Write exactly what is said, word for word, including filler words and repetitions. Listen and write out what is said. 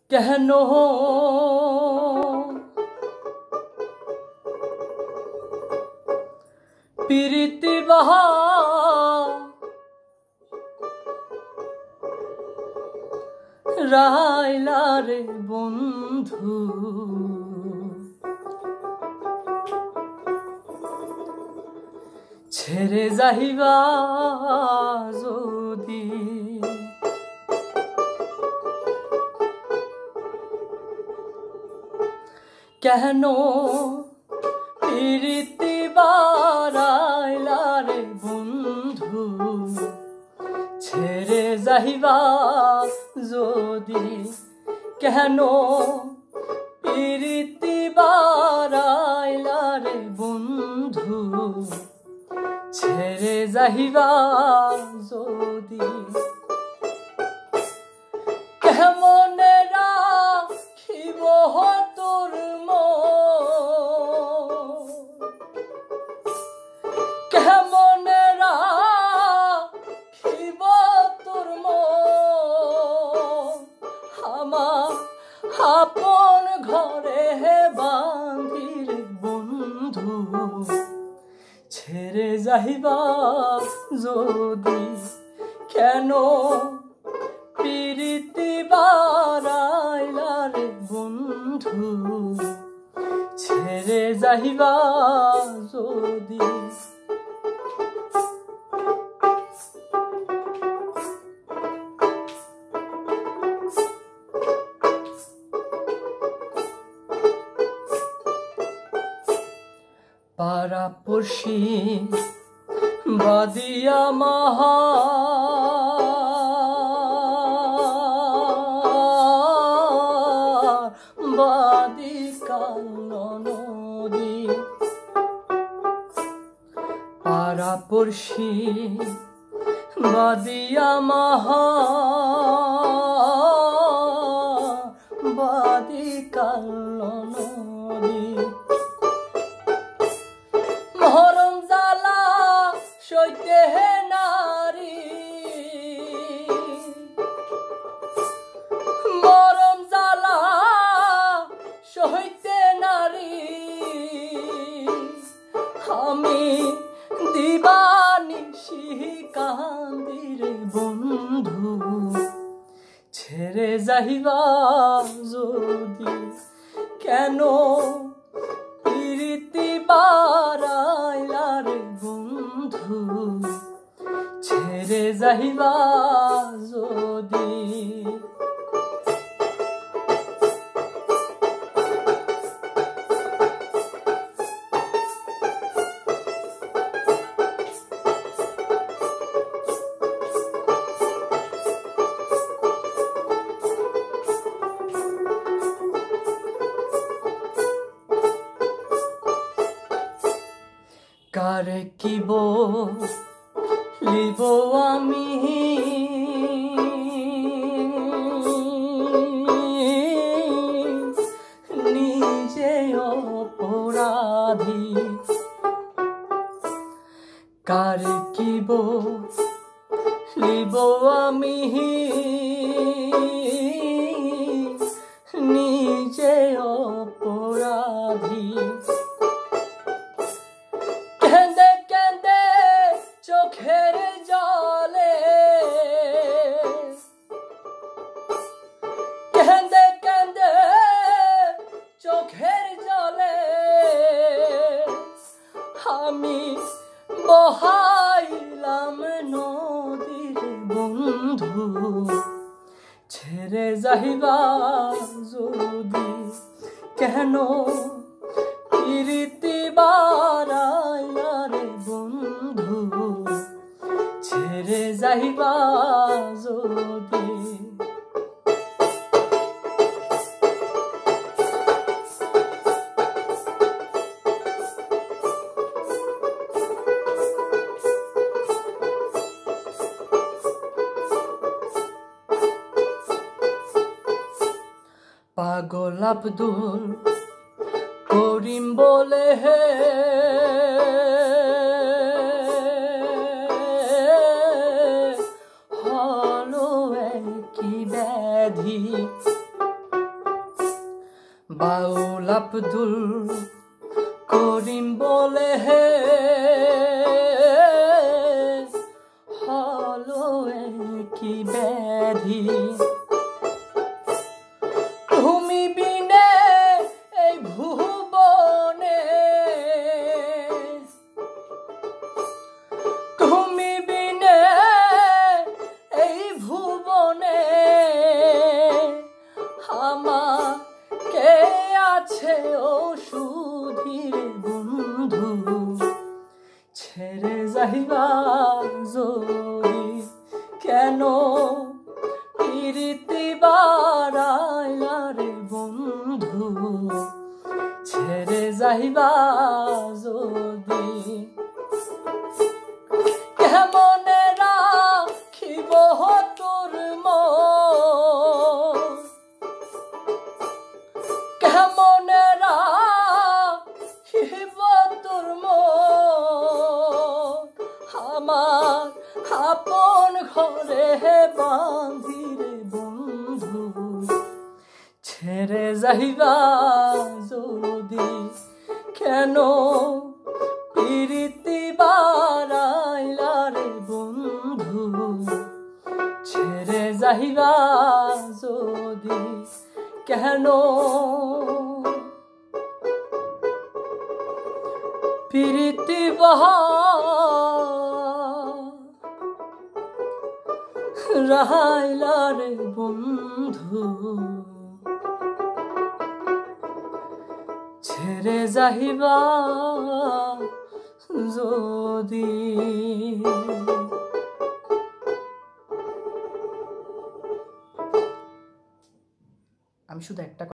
কেন প্রীতি বাহা রাইলা রে বন্ধু ছেড়ে যাইবা যদি কেন প্রীতি বারাইলা রে বন্ধু ছেড়ে যাইবা যদি কেন প্রীতি বারাইলা রে বন্ধু ছেড়ে যাইবা যদি কেমনে রাখিব তোর কেমনে রাখিব তোর আমার আপন ঘরে বাঁধির বন্ধু ছেড়ে যাইবা যদি কেন প্রীতি বারাইলা রে বন্ধু ছেড়ে যাইবা যদি পাড়া পড়শি বাদিয়া মাহা বাদি কাল নদী পাড়া পড়শি বাদিয়া মাহা বাদি কাল নদী মরম জ্বালা সইতে হে নারী মরম জ্বালা সইতে নারী আমি দিবানিশি কান্দির বন্ধু ছেড়ে যাইবা যদি কেন প্রীতি বারাইলা রে বন্ধু ছেড়ে যাইবা যদি কারে কি বলিব আমি নিজে অপরাধী কারে কি বলিব আমি নিজে অপরাধী চোখের জলে কেঁদে কেঁদে চোখের জলে আমি বহাইলাম নদীর বন্ধু ছেড়ে যাইবা যদি কেন প্রীতি বারাইলা রে বন্ধু ছেড়ে যাইবা যদি পাগল আব্দুল করিম বলে হে হলো কি ব্যাধি বাউল আব্দুল করিম বলে হে হলো কি ব্যাধি তুমি বিনে এই ভুবনে তুমি বিনে এই ভুবনে আমার কে আছে ওষুধের বন্ধু ছেড়ে যাইবা যদি কেন প্রীতি বাড়াইলা রে বন্ধু ছেড়ে যাইবা যদি কেমনে রাখিব তোর মন কেমনে রাখিব তোর মন আমার আপন ঘরে বাঁধি রে বন্ধু ছেড়ে যাইবা যদি কেন প্রীতি বাড়াইলা রে বন্ধু ছেড়ে যাইবা যদি কেন প্রীতি বাড়াইলা রে বন্ধু ছেড়ে যাইবা যদি আমি শুধু একটা